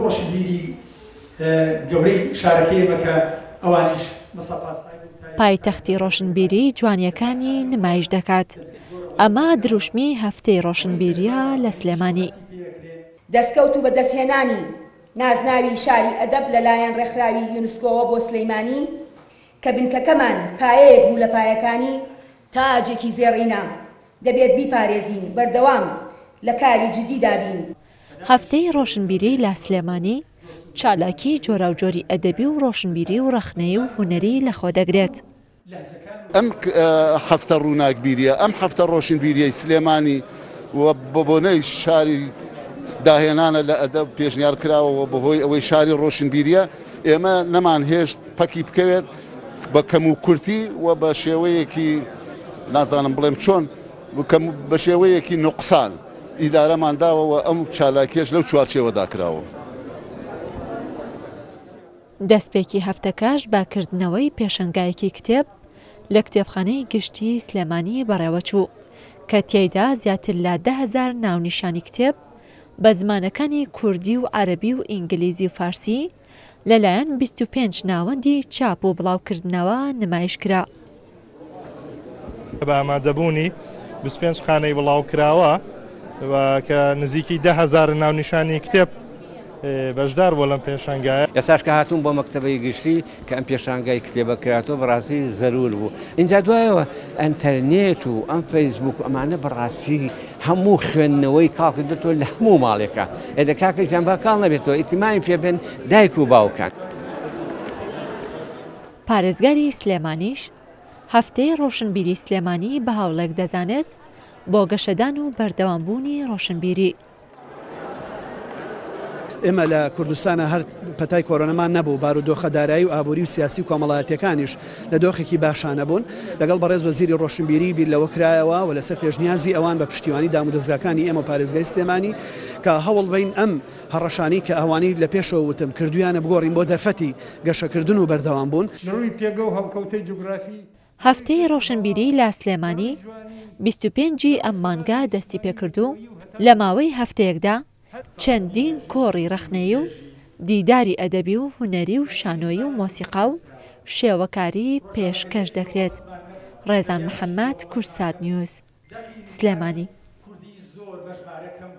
ڕۆشنبیری گەورەی شارەکەیەمە کە ئەوانیش پایتەختی ڕۆشنبیری جوانیەکانی نمایش دەکات. ئەمە دروشمی هەفتەی ڕۆشنبیریە لە سلێمانی. دەستکەوت و بەدەستهێنانی نازناوی شاری ئەدەب لەلایەن ڕێکخراوی یونسکۆوە بۆ سلەیمانی کە بنکەکەمان پایەیەک بوو لە پایەکانی تاجێکی زێڕینە دەبێت بیپارێزین بەردەوام لە کاری جدی دابین. هەفتەی ڕۆشنبیری لە سلێمانی چالاکی جۆرە و جۆری ئەدەبی و ڕۆشنبیری و ڕەخنەی و هونەری لەخۆ دەگرێت. ئەم هەفتە ڕووناکبیریە ئەم هەفتە ڕۆشنبیریەی سلێمانی و بە بۆنەی شاری داهێنانە لە ئەدەب پێشنیار کراوەوە بەهۆی ئەوەی شاری ڕۆشنبیریە ئێمە نەمان هێشت پەکی بکەوێت بە کەم و کورتی و بە شێوەیەکی نازانم بڵێم چۆن بە شێوەیەکی نوقسان ئیدارەمان داوەوە ئەم چالاکیش لەو چوارچێوەدا کراوە. دەستپێکی هەفتەکەش باکردنەوەی پێشەنگایەکی کتێب لە کتێبخانەی گشتی سلێمانی بەڕێوەچوو کە تێیدا زیاتر لە 10,000 ناونیشانی کتێب بە زمانەکانی کوردی و عەرەبی و ئینگلیزی و فارسی لەلایەن 25 ناوەندی چاپ و بڵاوکردنەوە نمایش کرا. بە ئامادەبوونی 25 خانەی بڵاوکراوە کە نزیکی 10,000 ناونیشانی کتێب بەشدار بۆ لەم پێشانگایە. ئێساش کە هاتوون بۆ مەکتەبەی گشتی کە ئەم پێشانگای کتێبە کراتەوە بەڕاستی زەرور بوو. اینجا دوایەوە ئەنتەرنێت و ئەم فەیسبوک ئەمانە بەڕاستی هەموو خوێندنەوەی کاڵ دێتەوە لە هەموو ماڵێکە. ئێدە کاکە جەمبا کاڵ نەبێتەوە ئیتیمامی پێبێن دایک و باوکان. پارێزگاری سلێمانیش هەفتەی ڕۆشنبیری سلێمانی بە هەوڵێک دەزانێت بۆ گەشەدان و بەردەوامبوونی ڕۆشنبیری. ئێمە لە کوردستانە هەر پەتای کۆرۆنەمان نەبوو بارودۆخەدارایی و ئابووری و سیاسی و کۆمەڵایەتیەکانیش لە دۆخێکی باشانە بوون لەگەڵ بەڕێز وەزیری ڕۆشنبیری بیر لەوە کرایەوە و لەسەر پێشنیازی ئەوان بە پشتیوانی دامودەزگاکانی ئێمە پارێزگای سلێمانی کە هەوڵ بین ئەم هەڕەشانی کە ئەوانی لە پێشەوە وتم کردویانە بگۆڕین بۆ دەرفەتی گەشەکردن و بەردەوام بوون. هەفتەی ڕۆشنبیری لە سلێمانی 25 ئەم مانگا دەستی پێکردو لە ماوەی هەفتەیەکدا چەندین کۆڕی ڕەخنەی و دیداری ئەدەبی و هونەری و شانۆیی و مۆسیقا و شێوەکاری پێشکەش دەکرێت. ڕێزان محەممەد، کورسات نیوز، سلێمانی.